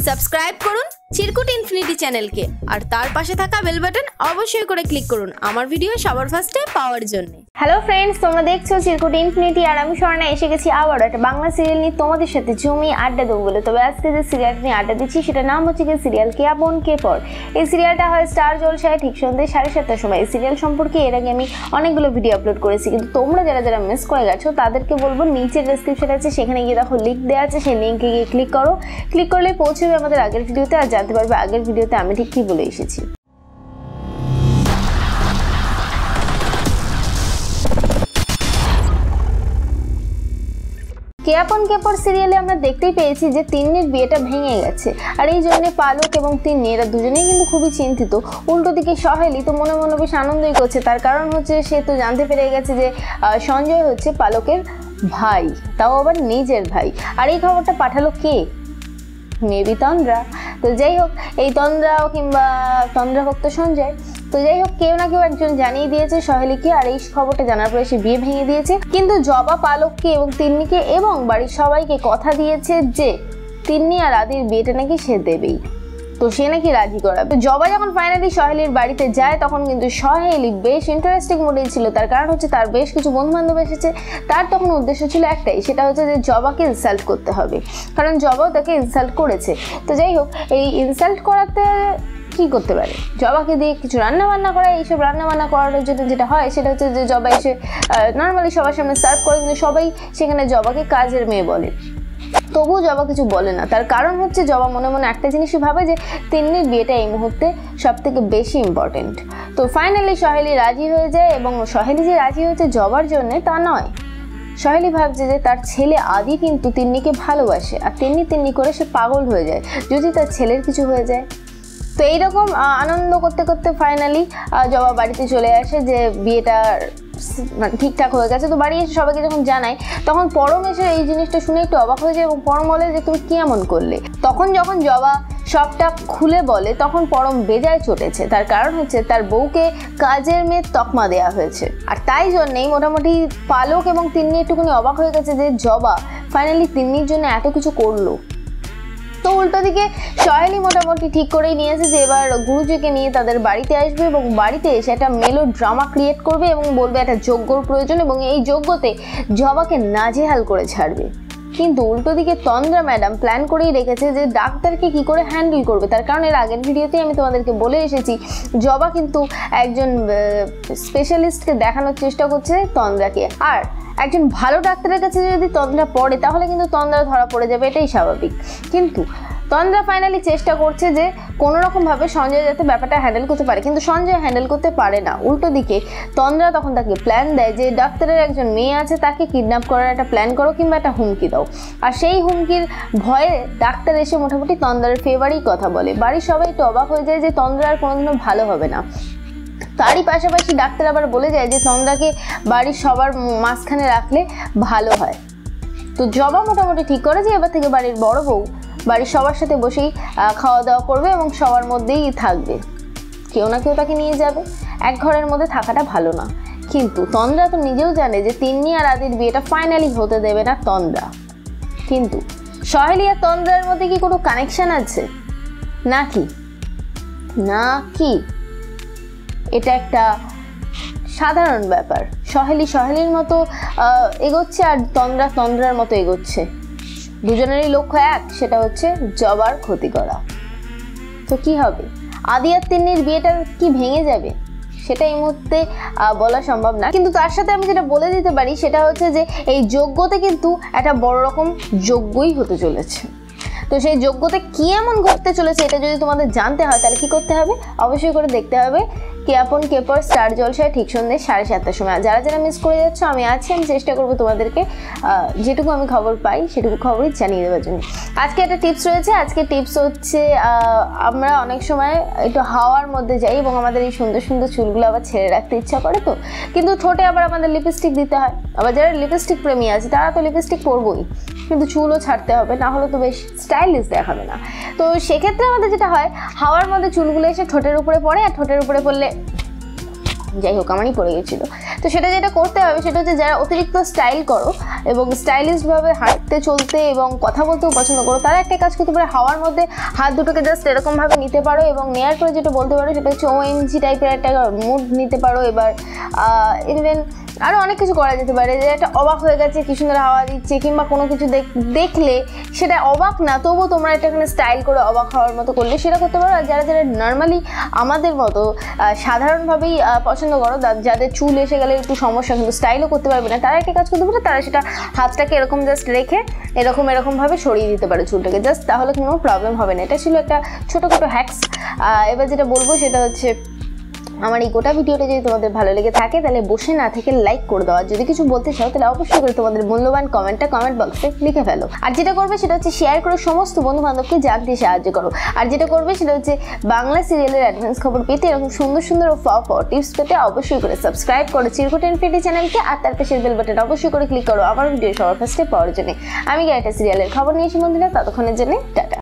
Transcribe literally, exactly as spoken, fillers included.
Subscribe করুন চিরকুট infinity চ্যানেলকে আর তার পাশে থাকা বেল বাটন অবশ্যই করে ক্লিক করুন আমার ভিডিও সবার ফার্স্টে পাওয়ার জন্য। হ্যালো ফ্রেন্ডস, তোমরা দেখছো চিরকুট ইনফিনিটি আর আমি স্বর্ণা এসে গেছি আবার একটা বাংলা সিরিয়াল নিয়ে তোমাদের সাথে জমি আড্ডা দেবো বলে। তবে আজকে যে সিরিয়ালটা নিয়ে আড্ডা দিচ্ছি সেটার নাম হচ্ছে কি সিরিয়াল কে আপন কে পর। এই সিরিয়ালটা হয় স্টার জলসায় ঠিক সন্ধ্যে সাড়ে সাতটার সময়। এই সিরিয়াল সম্পর্কে এর আগে আমি অনেকগুলো ভিডিও আপলোড করেছি, কিন্তু তোমরা যারা যারা মিস করে গেছো তাদেরকে বলবো নিচের ডেসক্রিপশন আছে, সেখানে গিয়ে দেখো লিঙ্ক দেওয়া আছে, সেই লিঙ্কে গিয়ে ক্লিক করো। ক্লিক করলে পৌঁছবে আমাদের আগের ভিডিওতে আর জানতে পারবে আগের ভিডিওতে আমি ঠিক কি বলে এসেছি। কে আপন কে পর সিরিয়ালে আমরা দেখতেই পেয়েছি যে তিন্নির বিয়েটা ভেঙে গেছে, আর এই জন্য পালক এবং তিন্নি এরা দুজনেই কিন্তু খুবই চিন্তিত। উল্টো দিকে সহেলি তো মনে মনে বেশ আনন্দই করছে, তার কারণ হচ্ছে সে তো জানতে পেরে গেছে যে সঞ্জয় হচ্ছে পালকের ভাই, তাও আবার নিজের ভাই। আর এই খবরটা পাঠালো কে? মেবি তন্দ্রা। তো যাই হোক, এই তন্দ্রা কিংবা তন্দ্রা ভক্ত সঞ্জয়, তো যাই হোক কেউ না কেউ একজন জানিয়ে দিয়েছে সহেলিকে, আর এই খবরটা জানার পরে সে বিয়ে ভেঙে দিয়েছে। কিন্তু জবা পালককে এবং তিন্নিকে এবং বাড়ির সবাইকে কথা দিয়েছে যে তিন্নি আর আদির বিয়েটা নাকি সে দেবেই, তো সে নাকি রাজি করাবে। জবা যখন ফাইনালি সহেলির বাড়িতে যায় তখন কিন্তু সহেলি বেশ ইন্টারেস্টিং মোডেই ছিল, তার কারণ হচ্ছে তার বেশ কিছু বন্ধু বান্ধব এসেছে। তার তখন উদ্দেশ্য ছিল একটাই, সেটা হচ্ছে যে জবাকে ইনসাল্ট করতে হবে, কারণ জবাও তাকে ইনসাল্ট করেছে। তো যাই হোক, এই ইনসাল্ট করাতে কি করতে পারে, জবাকে দিয়ে কিছু রান্না বান্না করা। এইসব রান্না বান্না করার জন্য যেটা হয় সেটা হচ্ছে যে জবা এসে নর্মালি সবার সামনে সার্ভ করে, কিন্তু সবাই সেখানে জবাকে কাজের মেয়ে বলে। তবুও জবা কিছু বলে না, তার কারণ হচ্ছে জবা মনে মনে একটা জিনিসই ভাবে যে তিন্নির বিয়েটা এই মুহূর্তে সব থেকে বেশি ইম্পর্টেন্ট। তো ফাইনালি সহেলি রাজি হয়ে যায়, এবং সহেলি যে রাজি হয়েছে জবার জন্য তা নয়, সহেলি ভাবছে যে তার ছেলে আদি কিন্তু তিন্নিকে ভালোবাসে, আর তিন্নি তিন্নি করে সে পাগল হয়ে যায় যদি তার ছেলের কিছু হয়ে যায়। তো এইরকম আনন্দ করতে করতে ফাইনালি জবা বাড়িতে চলে আসে যে বিয়েটা মানে ঠিকঠাক হয়ে গেছে। তো বাড়ি এসে সবাইকে যখন জানায় তখন পরম এসে এই জিনিসটা শুনে একটু অবাক হয়ে যায় এবং পরম বলে যে তুমি কি এমন করলে। তখন যখন জবা সবটা খুলে বলে তখন পরম বেজায় চটেছে, তার কারণ হচ্ছে তার বউকে কাজের মেয়ে তকমা দেওয়া হয়েছে। আর তাই জন্যেই মোটামুটি পালক এবং তিন্নি একটুখানি অবাক হয়ে গেছে যে জবা ফাইনালি তিন্নির জন্য এত কিছু করলো। তো উল্টো দিকে সহেলি মোটামুটি ঠিক করেই নিয়েছে যে এবার গুরুজিকে নিয়ে তাদের বাড়িতে আসবে এবং বাড়িতে এসে একটা মেলো ড্রামা ক্রিয়েট করবে এবং বলবে একটা যজ্ঞর প্রয়োজন, এবং এই যজ্ঞতে জবাকে নাজেহাল করে ছাড়বে। কিন্তু উল্টো দিকে তন্দ্রা ম্যাডাম প্ল্যান করেই রেখেছে যে ডাক্তারকে কি করে হ্যান্ডেল করবে, তার কারণ এর আগের ভিডিওতেই আমি তোমাদেরকে বলে এসেছি জবা কিন্তু একজন স্পেশালিস্টকে দেখানোর চেষ্টা করছে তন্দ্রাকে, আর একজন ভালো ডাক্তারের কাছে যদি তন্দ্রা পড়ে তাহলে কিন্তু তন্দ্রা ধরা পড়ে যাবে, এটাই স্বাভাবিক। কিন্তু তন্দ্রা ফাইনালি চেষ্টা করছে যে কোনো রকমভাবে সঞ্জয় যাতে ব্যাপারটা হ্যান্ডেল করতে পারে, কিন্তু সঞ্জয় হ্যান্ডেল করতে পারে না। উল্টো দিকে তন্দ্রা তখন তাকে প্ল্যান দেয় যে ডাক্তারের একজন মেয়ে আছে, তাকে কিডন্যাপ করার একটা প্ল্যান করো কিংবা একটা হুমকি দাও। আর সেই হুমকির ভয়ে ডাক্তার এসে মোটামুটি তন্দ্রার ফেভারেই কথা বলে। বাড়ির সবাই একটু অবাক হয়ে যায় যে তন্দ্রা আর কোনোদিনও ভালো হবে না। তারই পাশাপাশি ডাক্তার আবার বলে যায় যে তন্দ্রাকে বাড়ির সবার মাঝখানে রাখলে ভালো হয়। তো জবা মোটামুটি ঠিক করে যে এবার থেকে বাড়ির বড় বউ বাড়ির সবার সাথে বসেই খাওয়া দাওয়া করবে এবং সবার মধ্যেই থাকবে, কেউ না কেউ তাকে নিয়ে যাবে। এক ঘরের মধ্যে থাকাটা ভালো না। কিন্তু তন্দ্রা তো নিজেও জানে যে তিন্নি আর আদির বিয়েটা ফাইনালি হতে দেবে না তন্দ্রা। কিন্তু সহেলি আর তন্দ্রার মধ্যে কি কোনো কানেকশন আছে নাকি না কি? এটা একটা সাধারণ ব্যাপার। সহেলি সহেলির মতো এগোচ্ছে আর তন্দ্রা তন্দ্রার মতো এগোচ্ছে, দুজনেরই লক্ষ্য এক, সেটা হচ্ছে জবার ক্ষতি করা। তো কি হবে, আদি আর তিন্নির বিয়েটা কি ভেঙে যাবে সেটা এই মুহূর্তে বলা সম্ভব না। কিন্তু তার সাথে আমি যেটা বলে দিতে পারি সেটা হচ্ছে যে এই যজ্ঞতে কিন্তু একটা বড় রকম যজ্ঞই হতে চলেছে। তো সেই যজ্ঞতে কি এমন ঘটতে চলেছে এটা যদি তোমাদের জানতে হয় তাহলে কি করতে হবে, অবশ্যই করে দেখতে হবে কে আপন কে পর স্টার জলসায় ঠিক সন্ধ্যে সাড়ে সাতটার সময়। যারা যারা মিস করে যাচ্ছ আমি আছি, আমি চেষ্টা করবো তোমাদেরকে যেটুকু আমি খবর পাই সেটুকু খবরই জানিয়ে দেওয়ার জন্য। আজকে একটা টিপস রয়েছে। আজকে টিপস হচ্ছে আমরা অনেক সময় একটু হাওয়ার মধ্যে যাই এবং আমাদের এই সুন্দর সুন্দর চুলগুলো আবার ছেড়ে রাখতে ইচ্ছা করে, তো কিন্তু ঠোঁটে আবার আমাদের লিপস্টিক দিতে হয়। আবার যারা লিপস্টিক প্রেমী আছে তারা তো লিপস্টিক পরবই, কিন্তু চুলও ছাড়তে হবে, না হলে তো বেশ স্টাইলিশ দেখাবে না। তো সেক্ষেত্রে আমাদের যেটা হয়, হাওয়ার মধ্যে চুলগুলো এসে ঠোঁটের উপরে পড়ে, আর ঠোঁটের উপরে পড়লে যাই হোক আমারই পড়ে গেছিলো। তো সেটা যেটা করতে হবে সেটা হচ্ছে যারা অতিরিক্ত স্টাইল করো এবং স্টাইলিশভাবে হাঁটতে চলতে এবং কথা বলতেও পছন্দ করো, তারা একটা কাজ করতে পারে, হাওয়ার মধ্যে হাত দুটোকে জাস্ট এরকমভাবে নিতে পারো এবং নেয়ার পরে যেটা বলতে পারো সেটা হচ্ছে ওএমজি টাইপের একটা মুড নিতে পারো। এবার ইভেন আরও অনেক কিছু করা যেতে পারে, যে একটা অবাক হয়ে গেছে কি সুন্দর হাওয়া দিচ্ছে, কিংবা কোনো কিছু দেখলে সেটা অবাক না তবুও তোমরা এটা এখানে স্টাইল করে অবাক হওয়ার মতো করলে সেটা করতে পারো। আর যারা যারা নর্মালি আমাদের মতো সাধারণভাবেই পছন্দ করো, যাদের চুল এসে গেলে একটু সমস্যা কিন্তু স্টাইলও করতে পারবে না, তারা একটা কাজ করতে পারে, তারা সেটা হাতটাকে এরকম জাস্ট রেখে এরকম এরকমভাবে সরিয়ে দিতে পারে চুলটাকে, জাস্ট তাহলে কোনো প্রবলেম হবে না। এটা ছিল একটা ছোটোখাটো হ্যাক্স। এবার যেটা বলবো সেটা হচ্ছে আমার এই গোটা ভিডিওটা যদি তোমাদের ভালো লেগে থাকে তাহলে বসে না থেকে লাইক করে দাও, আর যদি কিছু বলতে চাও তাহলে অবশ্যই করে তোমাদের মূল্যবান কমেন্টটা কমেন্ট বক্সে লিখে ফেলো। আর যেটা করবে সেটা হচ্ছে শেয়ার করে সমস্ত বন্ধু বান্ধবকে জানতে সাহায্য করো। আর যেটা করবে সেটা হচ্ছে বাংলা সিরিয়ালের অ্যাডভান্স খবর পেতে, এরকম সুন্দর সুন্দর ও ফ ফ টিপস পেতে অবশ্যই করে সাবস্ক্রাইব করো চিরকুট ইনফিনিটি চ্যানেলকে, আর তার পাশের বেল বাটন অবশ্যই করে ক্লিক করো আমার ভিডিও সবার ফার্স্টে পাওয়ার জন্য। আমি একটা সিরিয়ালের খবর নিয়েছি বন্ধুরা, ততক্ষণের জন্য টাটা।